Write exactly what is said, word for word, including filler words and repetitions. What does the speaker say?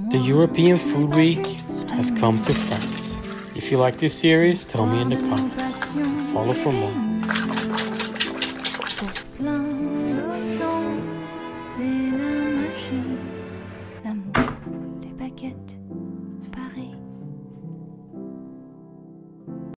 The European Food Week has come to France. If you like this series, tell me in the comments. Follow for more.